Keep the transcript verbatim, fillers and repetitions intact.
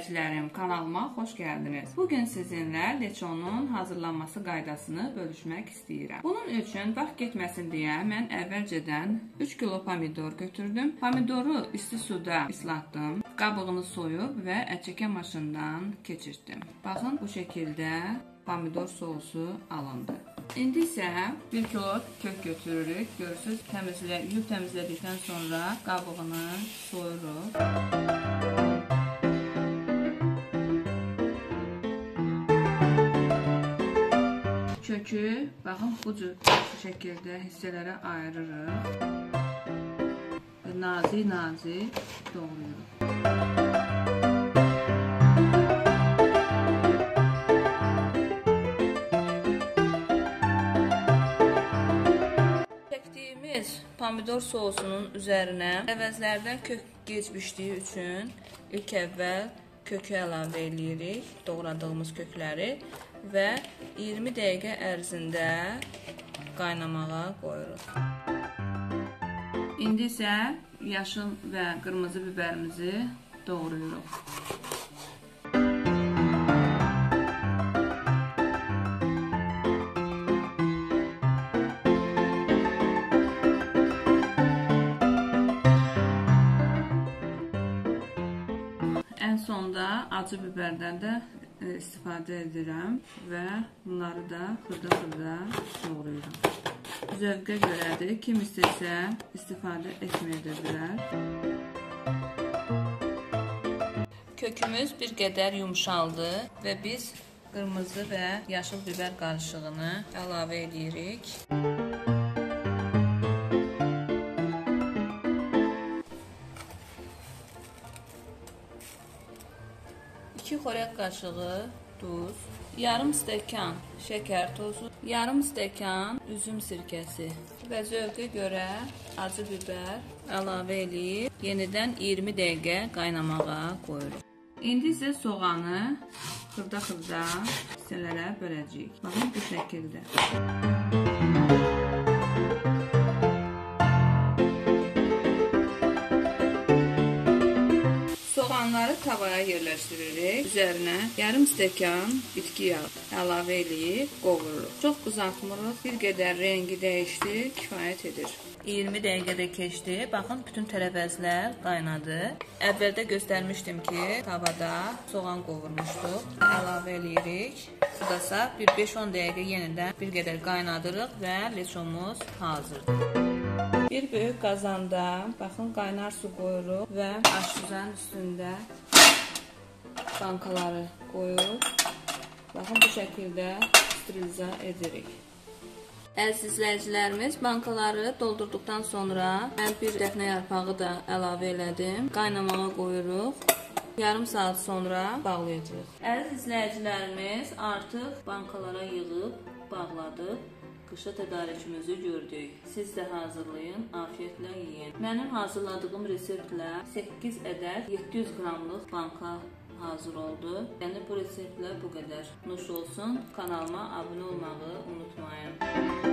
izləyicilərim, kanalıma xoş gəldiniz. Bugün sizinlə leçonun hazırlanması qaydasını bölüşmək istəyirəm. Bunun üçün vaxt getməsin deyə mən əvvəlcədən üç kilo pomidor götürdüm. Pomidoru isti suda islatdım. Qabığını soyub və ətçəkən maşından keçirtdim. Baxın, bu şəkildə pomidor sosu alındı. İndi isə bir kilo kök götürürük. Görürsünüz, təmizlə, yuyub təmizlədikdən sonra qabığını soyuruq. Kökü, baxın, bu cür şəkildə hissələrə ayırırıq və nazik-nazik doğrayırıq. Pomidor sosunun üzərinə əvəzlərdən kök gec bişdiyi üçün ilk əvvəl kökü əlavə edirik, doğradığımız kökləri və iyirmi dəqiqə ərzində qaynamağa qoyuruq. İndi isə yaşıl və qırmızı biberimizi doğrayırıq. Ən sonda acı biberdən də istifadə edirəm və bunları da xırda-xırda doğrayıram. Zövqə görədir, kim istəsə istifadə etməyə bilər. Kökümüz bir qədər yumşaldı və biz qırmızı və yaşıl biber qarışığını əlavə edirik. iki xörək qaşığı duz, yarım stəkan şəkər tozu, yarım stəkan üzüm sirkəsi və zövqə görə acı biber əlavə edib yenidən iyirmi dəqiqə qaynamağa qoyuruq. İndi isə soğanı xırda-xırda hissələrə böləcəyik. Baxın, bu şəkildə. Soğanları tavaya yerləşdiririk. Üzərinə yarım stəkan bitki yağı əlavə edib qovururuq. Çox qızartmırıq. Bir qədər rengi dəyişdi, kifayət edir. iyirmi dəqiqədə keçdi. Baxın, bütün tərəvəzlər qaynadı. Əvvəldə göstərmişdim ki, tavada soğan qovurmuşduq. Əlavə edirik. Budasa bir beş on dəqiqə yenidən bir qədər qaynadırıq və leçomuz hazırdır. Bir böyük qazanda, baxın, qaynar su qoyuruq və aşuzanın üstündə bankaları qoyuruq. Baxın, bu şəkildə steriliza edirik. Əziz izləyicilərimiz, bankaları doldurduqdan sonra mən bir dəfnə yarpağı da əlavə elədim. Qaynamağa qoyuruq. Yarım saat sonra bağlayacağıq. Əziz izləyicilərimiz, artıq bankalara yığıb bağladıq. Qışa tədarükümüzü gördük. Siz də hazırlayın, afiyetlə yiyin. Mənim hazırladığım reseptlə səkkiz ədəd yeddi yüz qramlıq banka hazır oldu. Yəni bu reseptlə bu qədər. Nuş olsun. Kanalıma abunə olmağı unutmayın.